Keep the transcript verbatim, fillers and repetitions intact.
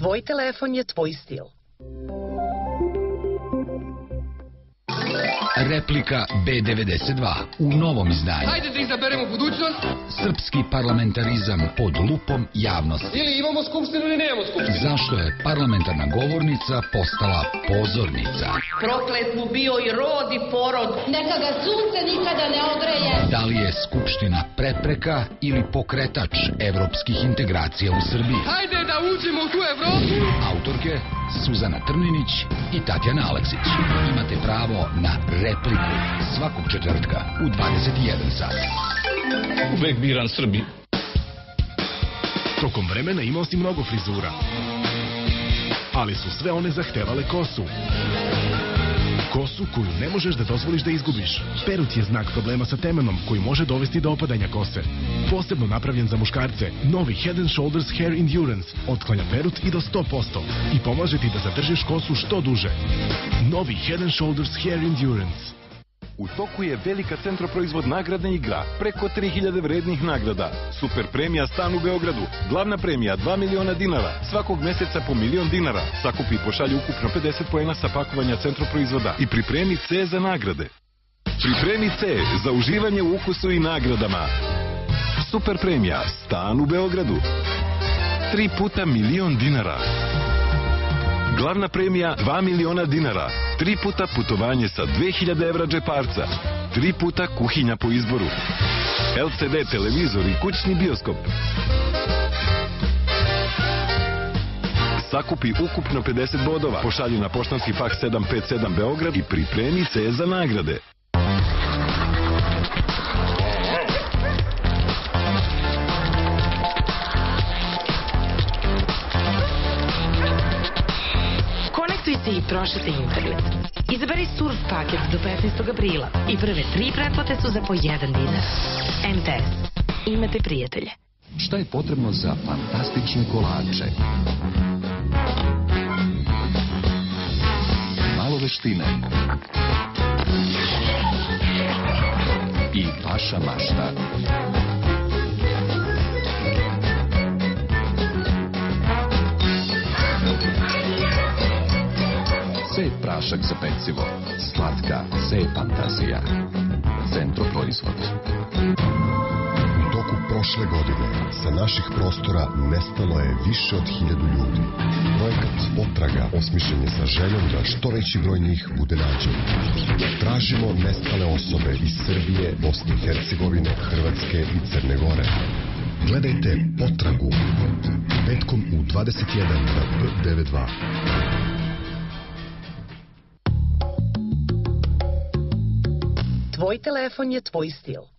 Tvoj telefon je tvoj stil. Replika be devedeset dva u novom izdanju. Hajde da izaberemo budućnost. Srpski parlamentarizam pod lupom javnosti. Ili imamo skupštinu ili nemamo skupštinu. Zašto je parlamentarna govornica postala pozornica? Proklet mu bio i rod i porod. Neka ga sunce nikada ne ogreje. Da li je skupština prepreka ili pokretač evropskih integracija u Srbiji? Hajde da uđemo u tu Evropu. Autorke Suzana Trninić i Tatjana Aleksić. Imate pravo na repliku svakog četvrtka u dvadeset jedan sat. Uvek biram Srbiju. Tokom vremena imao si mnogo frizura, ali su sve one zahtevale kosu. Kosu koju ne možeš da dozvoliš da izgubiš. Perut je znak problema sa temenom koji može dovesti do opadanja kose. Posebno napravljen za muškarce, novi Head and Shoulders Hair Endurance otklanja perut i do sto posto i pomaže ti da zadržiš kosu što duže. Novi Head and Shoulders Hair Endurance. U toku je velika Centroproizvod nagradna igra. Preko tri hiljade vrednih nagrada. Super premija stan u Beogradu. Glavna premija dva miliona dinara. Svakog meseca po milion dinara. Sakupi i pošalji ukupno pedeset poena sa pakovanja Centroproizvoda. I pripremi C za nagrade. Pripremi C za uživanje u ukusu i nagradama. Super premija stan u Beogradu. Tri puta milion dinara. Glavna premija dva miliona dinara. Tri puta putovanje sa dve hiljade evra džeparca. Tri puta kuhinja po izboru. el ce de televizor i kućni bioskop. Sakupi ukupno pedeset bodova. Pošalji na poštanski faks sedam pet sedam Beograd i pripremi C za nagrade. I prošete internet. Izaberi surf paket do petnaestog aprila i prve tri pretplate su za po jedan dinar. em te es. Imate prijatelje. Šta je potrebno za fantastične kolače? Malo veštine. I vaša mašta. C prašak za pecivo. Slatka C fantazija. Centroproizvod. U toku prošle godine sa naših prostora nestalo je više od hiljadu ljudi. Projekat Potraga osmišljen je sa željom da što veći broj njih bude nađen. Tražimo nestale osobe iz Srbije, Bosne i Hercegovine, Hrvatske i Crne Gore. Gledajte Potragu petkom u dvadeset jedan na be devedeset dva. Tvoj telefon je tvoj stil.